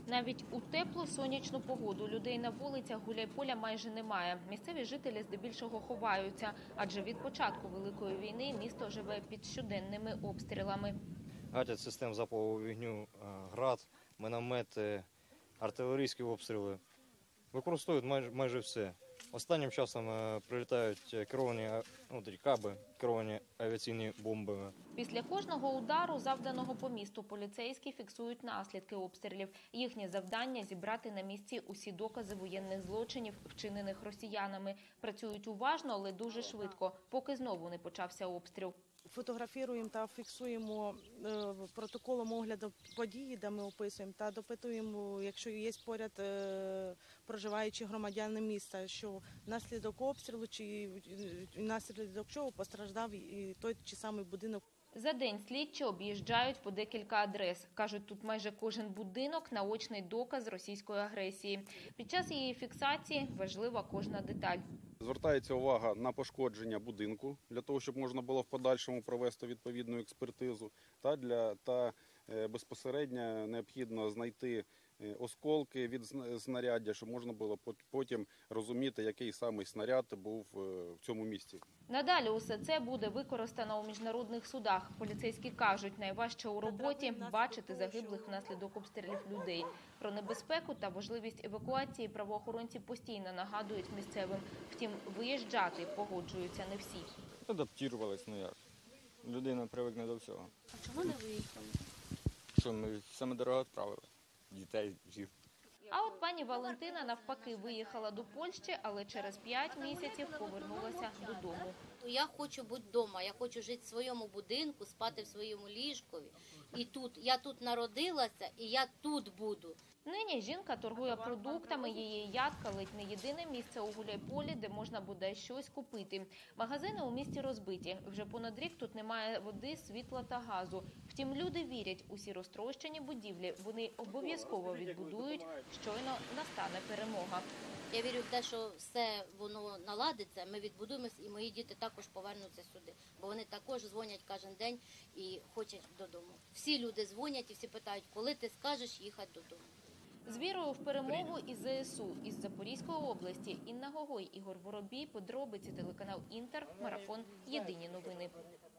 Навіть у теплу сонячну погоду людей на вулицях Гуляйполя майже немає. Місцеві жителі здебільшого ховаються, адже від початку Великої війни місто живе під щоденними обстрілами. Гатять систем залпового вогню, град, міномети, артилерійські обстріли. Використовують майже все. Останнім часом прилітають керовані каби, керовані авіаційні бомби. Після кожного удару, завданого по місту, поліцейські фіксують наслідки обстрілів. Їхнє завдання – зібрати на місці усі докази воєнних злочинів, вчинених росіянами. Працюють уважно, але дуже швидко, поки знову не почався обстріл. Фотографуємо та фіксуємо протоколом огляду події, де ми описуємо, та допитуємо, якщо є поряд проживаючі громадяни міста, що внаслідок обстрілу чи внаслідок чого постраждав і той чи самий будинок. За день слідчі об'їжджають по декілька адрес. Кажуть, тут майже кожен будинок – наочний доказ російської агресії. Під час її фіксації важлива кожна деталь. Звертається увага на пошкодження будинку, для того, щоб можна було в подальшому провести відповідну експертизу. Та безпосередньо необхідно знайти осколки від снаряддя, щоб можна було потім розуміти, який саме снаряд був в цьому місці. Надалі усе це буде використано у міжнародних судах. Поліцейські кажуть, найважче у роботі – бачити загиблих внаслідок обстрілів людей. Про небезпеку та важливість евакуації правоохоронці постійно нагадують місцевим. Втім, виїжджати погоджуються не всі. Адаптувалися, як. Людина привикне до всього. А чому не виїхали? Що ми саме дорого відправили? Дітей, жінок. А от пані Валентина навпаки виїхала до Польщі, але через 5 місяців повернулася додому. Я хочу бути вдома, я хочу жити в своєму будинку, спати в своєму ліжкові. І я тут народилася, і я тут буду. Нині жінка торгує продуктами, її ядка ледь не єдине місце у Гуляйполі, де можна буде щось купити. Магазини у місті розбиті. Вже понад рік тут немає води, світла та газу. Втім, люди вірять, усі розтрощені будівлі вони обов'язково відбудують, щойно настане перемога. Я вірю в те, що все воно наладиться, ми відбудуємося, і мої діти також повернуться сюди. Бо вони також дзвонять кожен день і хочуть додому. Всі люди дзвонять і всі питають, коли ти скажеш їхати додому. З вірою в перемогу і ЗСУ із Запорізької області Інна Гогой, Ігор Воробій, подробиці, телеканал Інтер, марафон «Єдині новини».